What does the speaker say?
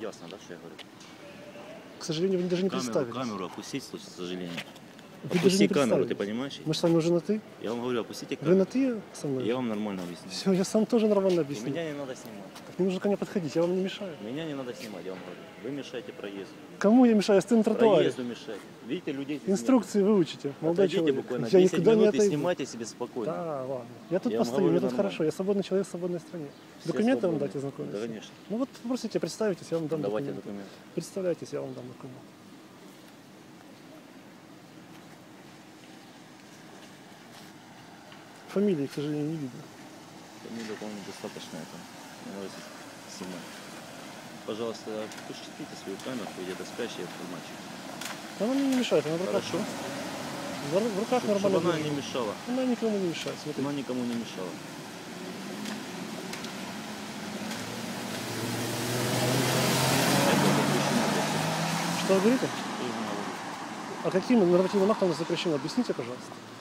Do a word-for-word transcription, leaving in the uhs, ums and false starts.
ясно, да, что я говорю? К сожалению, вы даже не Камеру, представились. камеру опустить, к сожалению. Вы даже Опусти не камеру, ты представились. понимаешь? Мы же с вами уже на «ты». Я вам говорю, опустите Вы на камеру. «ты» со мной? Я вам нормально объясню. Все, я сам тоже нормально И объясню. меня не надо снимать. Так не нужно ко мне подходить, я вам не мешаю. Меня не надо снимать, я вам говорю. Вы мешаете проезду. Кому я мешаю? Я стою на тротуаре. Проезду мешаете. Видите, людей здесь Инструкции выучите, нет. молодой Отойдите человек. буквально Я десять никуда не минут и отойду. снимайте себе спокойно. Да, ладно. Я тут Я вам постою, говорю мне тут нормально. хорошо. Я свободный человек в свободной стране. Все Документы вам свободны. дать ознакомиться? Да, конечно. Ну вот попросите, представитесь, я вам дам Давайте документы. документы. Представляйтесь, я вам дам документы. Фамилии, к сожалению, не видно. Фамилия, по-моему, достаточно это. Не надо снимать. Пожалуйста, пустите свою камеру, где-то спящий информатчик. Она мне не мешает, она в руках. Хорошо. В ру- в руках Чтобы нормально она держит. не мешала. Она никому не мешает, смотрите. Она никому не мешала. Это запрещено для Что вы говорите? всех. А каким нормативным актом запрещено? Объясните, пожалуйста.